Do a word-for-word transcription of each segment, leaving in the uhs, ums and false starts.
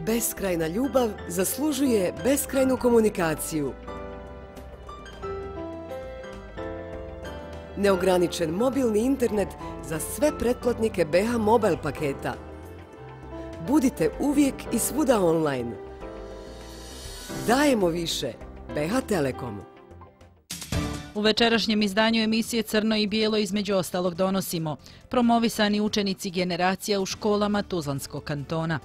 Beskrajna ljubav zaslužuje beskrajnu komunikaciju. Neograničen mobilni internet za sve pretplatnike B H Mobile paketa. Budite uvijek i svuda online. Dajemo više. B H Telekom. U večerašnjem izdanju emisije Crno i bijelo između ostalog donosimo promovisani učenici generacija u školama Tuzlanskog kantona.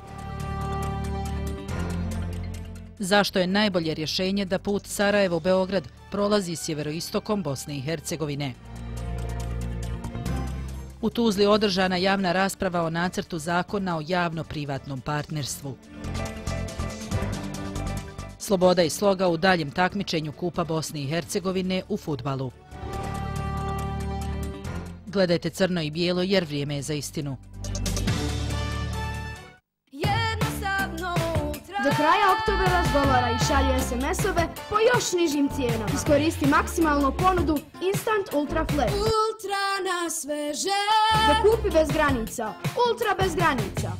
Zašto je najbolje rješenje da put Sarajevo-Beograd prolazi sjeveroistokom Bosne i Hercegovine? U Tuzli održana javna rasprava o nacrtu zakona o javno-privatnom partnerstvu. Sloboda i sloga u daljem takmičenju Kupa Bosne i Hercegovine u fudbalu. Gledajte Crno i bijelo jer vrijeme je za istinu. Do kraja oktobra razgovara i šalje es em es-ove po još nižim cijenama. Iskoristi maksimalnu ponudu Instant Ultra Flash. Ultra na sveže. Dokupi bez granica. Ultra bez granica.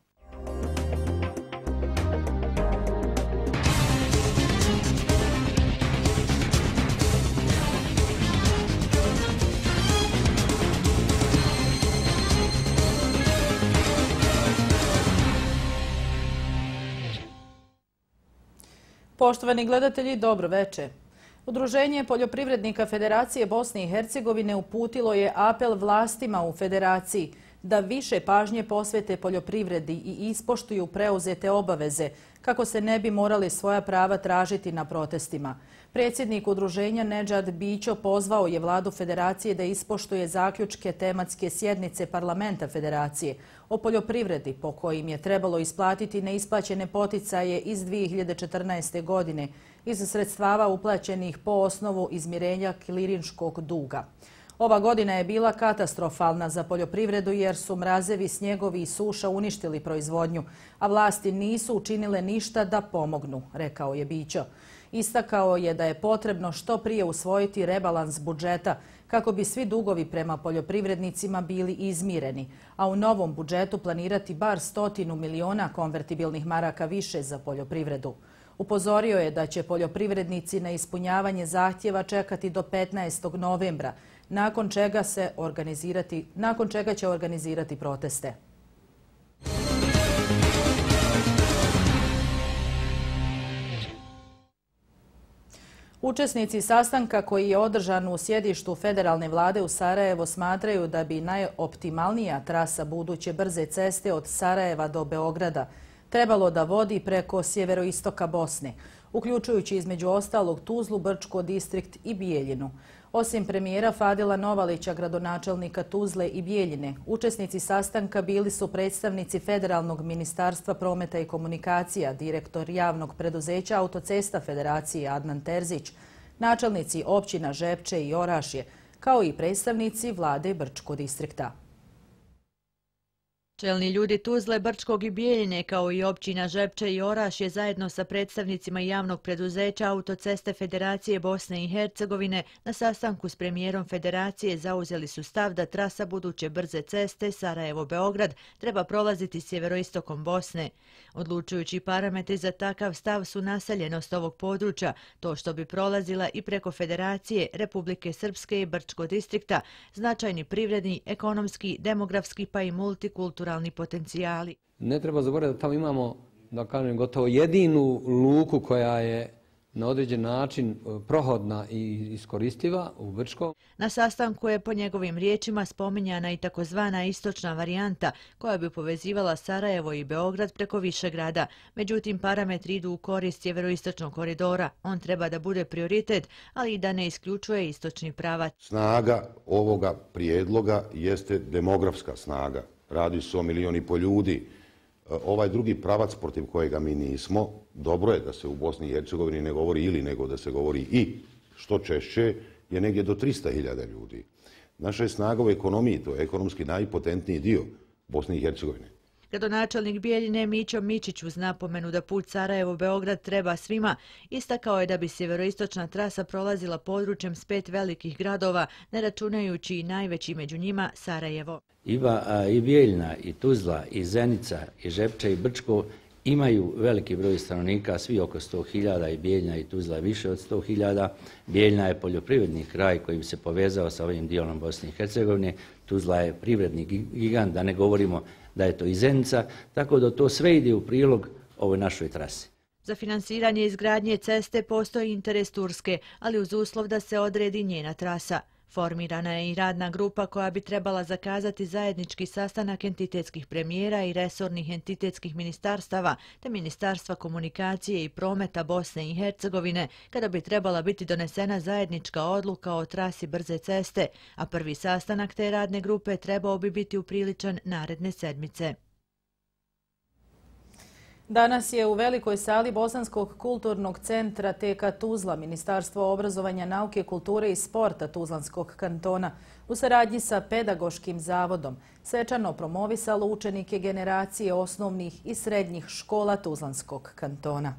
Poštovani gledatelji, dobro večer. Udruženje poljoprivrednika Federacije Bosne i Hercegovine uputilo je apel vlastima u Federaciji da više pažnje posvete poljoprivredi i ispoštuju preuzete obaveze kako se ne bi morali svoja prava tražiti na protestima. Predsjednik udruženja Nedžad Bićo pozvao je vladu Federacije da ispoštuje zaključke tematske sjednice Parlamenta Federacije o poljoprivredi po kojim je trebalo isplatiti neisplaćene poticaje iz dvije hiljade četrnaeste. godine iz sredstava uplaćenih po osnovu izmirenja klirinškog duga. Ova godina je bila katastrofalna za poljoprivredu jer su mrazevi, snjegovi i suša uništili proizvodnju, a vlasti nisu učinile ništa da pomognu, rekao je Bićo. Istakao je da je potrebno što prije usvojiti rebalans budžeta kako bi svi dugovi prema poljoprivrednicima bili izmireni, a u novom budžetu planirati bar stotinu miliona konvertibilnih maraka više za poljoprivredu. Upozorio je da će poljoprivrednici na ispunjavanje zahtjeva čekati do petnaestog novembra, nakon čega, se organizirati, nakon čega će organizirati proteste. Učesnici sastanka koji je održan u sjedištu federalne vlade u Sarajevo smatraju da bi najoptimalnija trasa buduće brze ceste od Sarajeva do Beograda trebalo da vodi preko sjeveroistoka Bosne, uključujući između ostalog Tuzlu, Brčko, Distrikt i Bijeljinu. Osim premijera Fadila Novalića, gradonačelnika Tuzle i Bijeljine, učesnici sastanka bili su predstavnici Federalnog ministarstva prometa i komunikacija, direktor javnog preduzeća Autocesta Federacije Adnan Terzić, načelnici općina Žepče i Orašje, kao i predstavnici vlade Brčko distrikta. Čelni ljudi Tuzle, Brčkog i Bijeljine kao i općina Žepče i Orašje zajedno sa predstavnicima javnog preduzeća Autoceste Federacije Bosne i Hercegovine na sastanku s premijerom Federacije zauzeli su stav da trasa buduće brze ceste Sarajevo-Beograd treba prolaziti sjeveroistokom Bosne. Odlučujući parametri za takav stav su naseljenost ovog područja, to što bi prolazila i preko Federacije, Republike Srpske i Brčko distrikta, značajni privredni, ekonomski, demografski pa i multikulturalni potencijali. Ne treba zaboraviti da tamo imamo, da kažem, gotovo jedinu luku koja je na određen način prohodna i iskoristiva u Brčkom. Na sastanku je po njegovim riječima spominjana i takozvana istočna varijanta koja bi povezivala Sarajevo i Beograd preko Višegrada. Međutim, parametri idu u korist sjeveroistočnog koridora. On treba da bude prioritet, ali i da ne isključuje istočni pravac. Snaga ovoga prijedloga jeste demografska snaga. Radi se o milijon i pol ljudi. Ovaj drugi pravac protiv kojega mi nismo, dobro je da se u Bosni i Hercegovini ne govori ili, nego da se govori i, što češće, je negdje do trista hiljada ljudi. Naša je snaga u ekonomiji, to je ekonomski najpotentniji dio Bosne i Hercegovine. Gradonačelnik Bijeljine Mićo Mičić uz napomenu da put Sarajevo-Beograd treba svima, istakao je da bi sjeveroistočna trasa prolazila područjem s pet velikih gradova, ne računajući i najveći među njima Sarajevo. I Bijeljina, i Tuzla, i Zenica, i Žepče, i Brčko imaju veliki broj stanovnika, svi oko sto hiljada, i Bijeljina i Tuzla je više od sto hiljada. Bijeljina je poljoprivredni kraj koji bi se povezao sa ovim dijelom Bosne i Hercegovine. Tuzla je privredni gigant, da ne govorimo da je to i Zenica, tako da to sve ide u prilog ovoj našoj trasi. Za finansiranje izgradnje ceste postoji interes Turske, ali uz uslov da se odredi njena trasa. Formirana je i radna grupa koja bi trebala zakazati zajednički sastanak entitetskih premijera i resornih entitetskih ministarstava te Ministarstva komunikacije i prometa Bosne i Hercegovine, kada bi trebala biti donesena zajednička odluka o trasi brze ceste, a prvi sastanak te radne grupe trebao bi biti upriličan naredne sedmice. Danas je u velikoj sali Bosanskog kulturnog centra T K Tuzla Ministarstvo obrazovanja, nauke, kulture i sporta Tuzlanskog kantona u saradnji sa Pedagoškim zavodom svečano promovisalo učenike generacije osnovnih i srednjih škola Tuzlanskog kantona.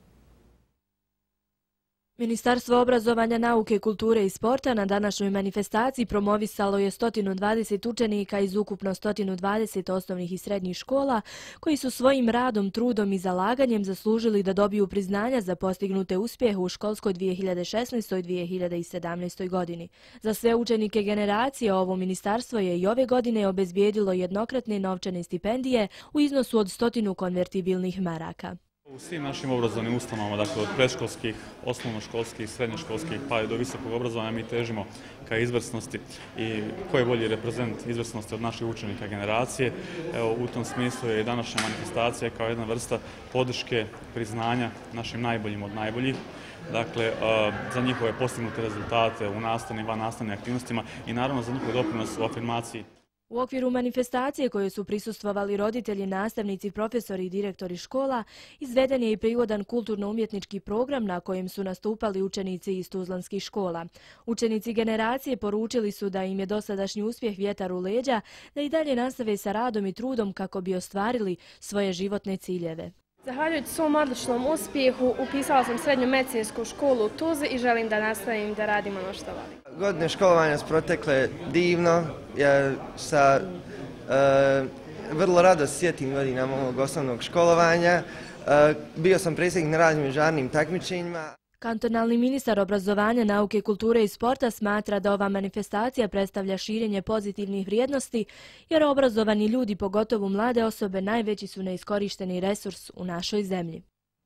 Ministarstvo obrazovanja, nauke, kulture i sporta na današnjoj manifestaciji promovisalo je sto dvadeset učenika iz ukupno sto dvadeset osnovnih i srednjih škola koji su svojim radom, trudom i zalaganjem zaslužili da dobiju priznanja za postignute uspjehe u školskoj dvije hiljade šesnaestoj dvije hiljade sedamnaestoj godini. Za sve učenike generacije ovo ministarstvo je i ove godine obezbijedilo jednokratne novčane stipendije u iznosu od stotinu konvertibilnih maraka. U svim našim obrazovnim ustanovama, dakle od predškolskih, osnovnoškolskih, srednjoškolskih pa i do visokog obrazovanja, mi težimo ka izvrsnosti i ko je bolji reprezent izvrsnosti od naših učenika generacije. Evo, u tom smislu je i današnja manifestacija kao jedna vrsta podrške, priznanja našim najboljim od najboljih. Dakle, za njihove postignute rezultate u nastavnim i van nastavnim aktivnostima i naravno za njihov doprinos u afirmaciji. U okviru manifestacije koje su prisustvovali roditelji, nastavnici, profesori i direktori škola, izveden je i prigodan kulturno-umjetnički program na kojem su nastupali učenici iz tuzlanskih škola. Učenici generacije poručili su da im je dosadašnji uspjeh vjetar u leđa, da i dalje nastave sa radom i trudom kako bi ostvarili svoje životne ciljeve. Zahvaljujući svom odličnom uspjehu upisala sam srednju medicinsku školu u Tuzli i želim da nastavim da radim ono što volim. Godine školovanja su protekle divno. Ja sa uh, vrlo rado sjetim godinama mog osnovnog školovanja. Uh, bio sam predsjednik na raznim međunarodnim takmičenjima. Kantonalni ministar obrazovanja, nauke, kulture i sporta smatra da ova manifestacija predstavlja širenje pozitivnih vrijednosti, jer obrazovani ljudi, pogotovo mlade osobe, najveći su neiskorišteni resurs u našoj zemlji.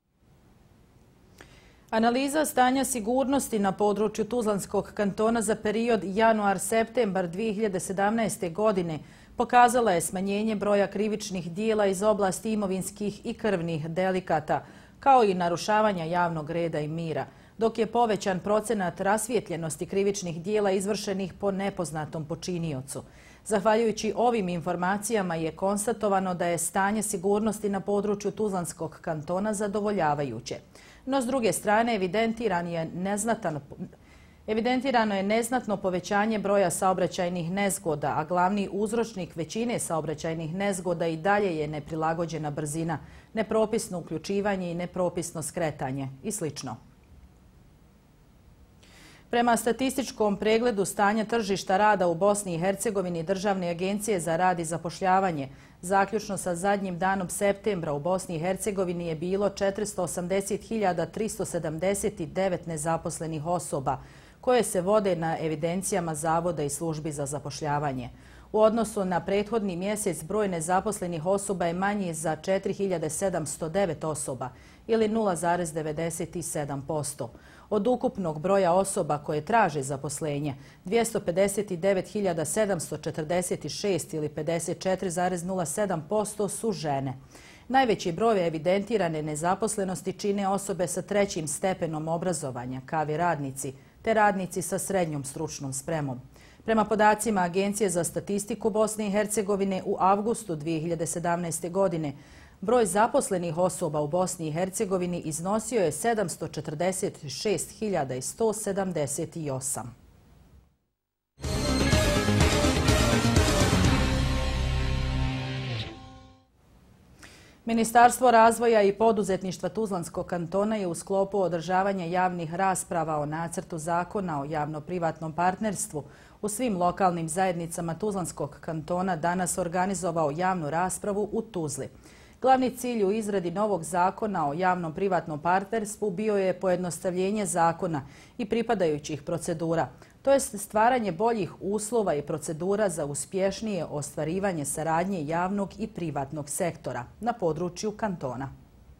Analiza stanja sigurnosti na području Tuzlanskog kantona za period januar-septembar dvije hiljade sedamnaeste. godine pokazala je smanjenje broja krivičnih dijela iz oblasti imovinskih i krvnih delikata, kao i narušavanja javnog reda i mira, dok je povećan procenat rasvijetljenosti krivičnih dijela izvršenih po nepoznatom počiniocu. Zahvaljujući ovim informacijama je konstatovano da je stanje sigurnosti na području Tuzlanskog kantona zadovoljavajuće. No, s druge strane, evidentiran je neznatan Evidentirano je neznatno povećanje broja saobraćajnih nezgoda, a glavni uzročnik većine saobraćajnih nezgoda i dalje je neprilagođena brzina, nepropisno uključivanje i nepropisno skretanje i sl. Prema statističkom pregledu stanja tržišta rada u Bosni i Hercegovini Državne agencije za rad i zapošljavanje, zaključno sa zadnjim danom septembra u Bosni i Hercegovini je bilo četiristo osamdeset hiljada tristo sedamdeset devet nezaposlenih osoba, koje se vode na evidencijama Zavoda i službi za zapošljavanje. U odnosu na prethodni mjesec broj nezaposlenih osoba je manji za četiri hiljade sedamsto devet osoba ili nula zarez devedeset sedam posto. Od ukupnog broja osoba koje traže zaposlenje, dvjesto pedeset devet hiljada sedamsto četrdeset šest ili pedeset četiri zarez nula sedam posto su žene. Najveći broj evidentirane nezaposlenosti čine osobe sa trećim stepenom obrazovanja, K V radnici, te radnici sa srednjom stručnom spremom. Prema podacima Agencije za statistiku Bosne i Hercegovine u avgustu dvije hiljade sedamnaeste. godine broj zaposlenih osoba u Bosni i Hercegovini iznosio je sedamsto četrdeset šest hiljada sto sedamdeset osam. Ministarstvo razvoja i poduzetništva Tuzlanskog kantona je u sklopu održavanja javnih rasprava o nacrtu zakona o javno-privatnom partnerstvu u svim lokalnim zajednicama Tuzlanskog kantona danas organizovao javnu raspravu u Tuzli. Glavni cilj u izradi novog zakona o javno-privatnom partnerstvu bio je pojednostavljenje zakona i pripadajućih procedura, to jest stvaranje boljih uslova i procedura za uspješnije ostvarivanje saradnje javnog i privatnog sektora na području kantona.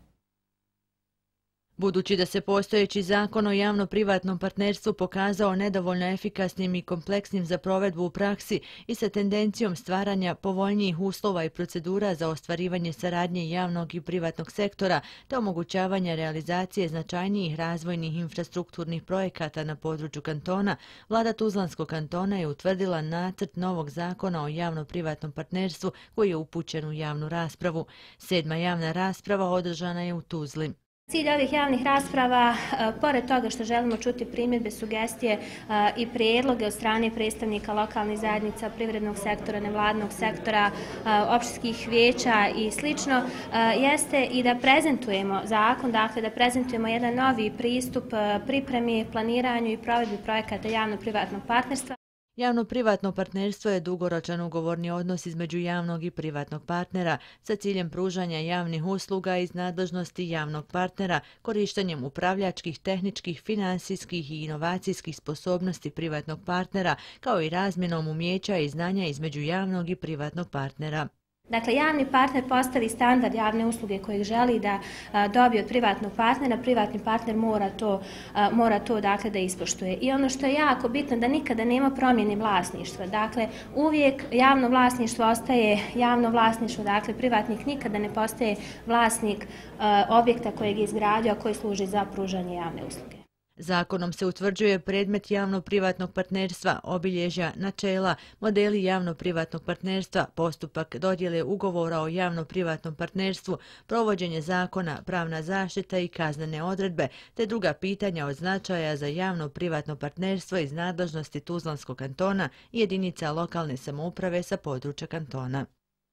Budući da se postojeći zakon o javno-privatnom partnerstvu pokazao nedovoljno efikasnim i kompleksnim za provedbu u praksi i sa tendencijom stvaranja povoljnijih uslova i procedura za ostvarivanje saradnje javnog i privatnog sektora te omogućavanja realizacije značajnijih razvojnih infrastrukturnih projekata na području kantona, vlada Tuzlanskog kantona je utvrdila nacrt novog zakona o javno-privatnom partnerstvu koji je upućen u javnu raspravu. Sedma javna rasprava održana je u Tuzli. Cilj ovih javnih rasprava, pored toga što želimo čuti primjedbe, sugestije i prijedloge od strane predstavnika lokalnih zajednica, privrednog sektora, nevladnog sektora, opštinskih vijeća i slično, jeste i da prezentujemo zakon, dakle da prezentujemo jedan novi pristup pripremi, planiranju i provedbi projekata javno-privatnog partnerstva. Javno-privatno partnerstvo je dugoročan ugovorni odnos između javnog i privatnog partnera sa ciljem pružanja javnih usluga iz nadležnosti javnog partnera, korištenjem upravljačkih, tehničkih, finansijskih i inovacijskih sposobnosti privatnog partnera, kao i razmjenom umijeća i znanja između javnog i privatnog partnera. Dakle, javni partner postavi standard javne usluge kojeg želi da a, dobije od privatnog partnera, privatni partner mora to, a, mora to dakle, da ispoštuje. I ono što je jako bitno da nikada nema promjene vlasništva. Dakle, uvijek javno vlasništvo ostaje javno vlasništvo, dakle, privatnik nikada ne postaje vlasnik a, objekta kojeg je izgradio, a koji služi za pružanje javne usluge. Zakonom se utvrđuje predmet javno-privatnog partnerstva, obilježja, načela, modeli javno-privatnog partnerstva, postupak dodjele ugovora o javno-privatnom partnerstvu, provođenje zakona, pravna zaštita i kaznene odredbe, te druga pitanja od značaja za javno-privatno partnerstvo iz nadležnosti Tuzlanskog kantona i jedinica lokalne samouprave sa područja kantona.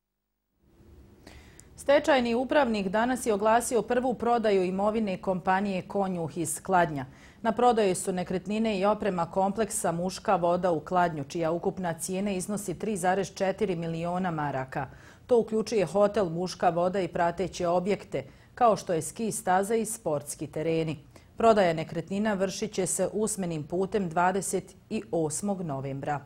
Stečajni upravnik danas je oglasio prvu prodaju imovine kompanije Konjuh iz Kladnja. Na prodaju su nekretnine i oprema kompleksa Muška voda u Kladnju, čija ukupna cijena iznosi tri zarez četiri miliona maraka. To uključuje hotel Muška voda i prateće objekte, kao što je ski staza i sportski tereni. Prodaja nekretnina vršit će se usmenim putem dvadeset osmog novembra.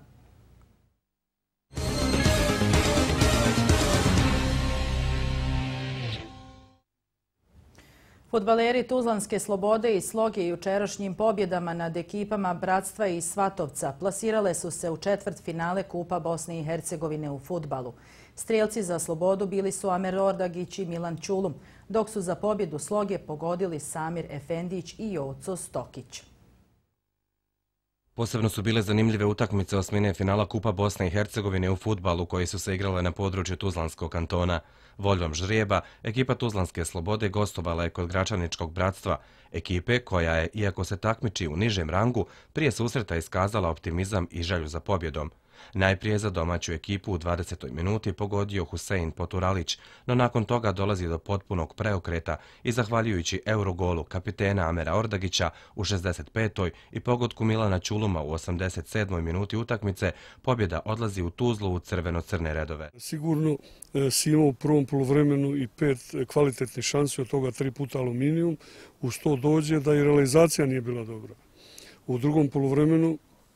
Fudbaleri Tuzlanske Slobode i Sloge jučerašnjim pobjedama nad ekipama Bratstva i Svatovca plasirale su se u četvrtfinale Kupa Bosne i Hercegovine u fudbalu. Strijelci za Slobodu bili su Amer Ordagić i Milan Ćulum, dok su za pobjedu Sloge pogodili Samir Efendić i Joco Stokić. Posebno su bile zanimljive utakmice osmine finala Kupa Bosne i Hercegovine u fudbalu koji su se igrale na području Tuzlanskog kantona. Voljom ždrijeba, ekipa Tuzlanske Slobode gostovala je kod Gračaničkog Bratstva, ekipe koja je, iako se takmiči u nižem rangu, prije susreta iskazala optimizam i želju za pobjedom. Najprije za domaću ekipu u dvadesetoj minuti pogodio Husein Poturalić, no nakon toga dolazi do potpunog preokreta i zahvaljujući Eurogolu kapitena Amera Ordagića u šezdeset petoj i pogodku Milana Ćuluma u osamdeset sedmoj minuti utakmice, pobjeda odlazi u Tuzlu u crveno-crne redove. Sigurno si imao u prvom poluvremenu i pet kvalitetnih šansi, od toga tri puta aluminijum. Uz to dođe da i realizacija nije bila dobra. U drugom poluvremenu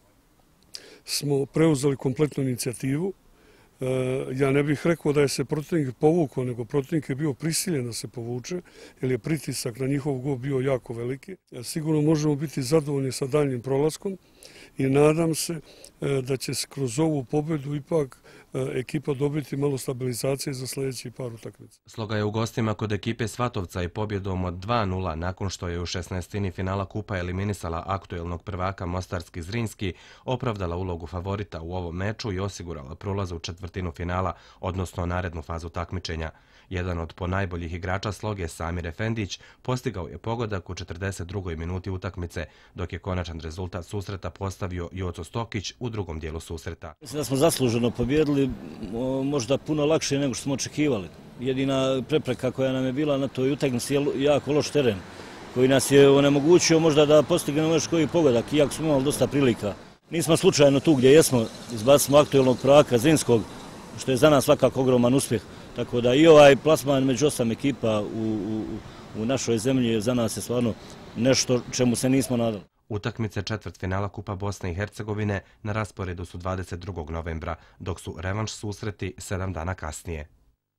smo preuzeli kompletnu inicijativu. Ja ne bih rekao da je se protivnik povukao, nego protivnik je bio prisiljen da se povuče, jer je pritisak na njihov gol bio jako veliki. Sigurno možemo biti zadovoljni sa daljnjim prolaskom i nadam se da će kroz ovu pobjedu ipak ekipa dobiti malo stabilizacije za sljedeći par utakmica. Sloga je u gostima kod ekipe Svatovca i pobjedom od dva nula nakon što je u šesnaestini finala Kupa eliminisala aktuelnog prvaka Mostarski Zrinski, opravdala ulogu favorita u ovom meču i osigurala prolaz u četvrtinu finala, odnosno narednu fazu takmičenja. Jedan od ponajboljih igrača Sloge, Samir Efendić, postigao je pogodak u četrdeset drugoj minuti utakmice, dok je konačan rezultat susreta postavio Joco Stokić u drugom dijelu susreta. Mislim da smo zasluženo pobjedili, možda puno lakše nego što smo očekivali. Jedina prepreka koja nam je bila na toj utakmici je jako loš teren, koji nas je onemogućio možda da postignemo još koji pogodak, iako smo imali dosta prilika. Nismo slučajno tu gdje jesmo, izbacili smo aktuelnog prvaka Zrinskog, što je za nas svakako ogroman uspjeh. Tako da i ovaj plasman među osam ekipa u, u, u našoj zemlji za nas je stvarno nešto čemu se nismo nadali. Utakmice četvrtfinala Kupa Bosne i Hercegovine na rasporedu su dvadeset drugog novembra, dok su revanš susreti sedam dana kasnije.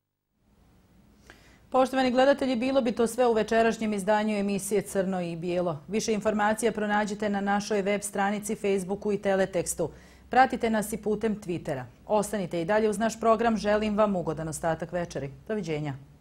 Poštovani gledatelji, bilo bi to sve u večerašnjem izdanju emisije Crno i bijelo. Više informacija pronađite na našoj web stranici, Facebooku i teletekstu. Pratite nas i putem Twittera. Ostanite i dalje uz naš program. Želim vam ugodan ostatak večeri. Doviđenja.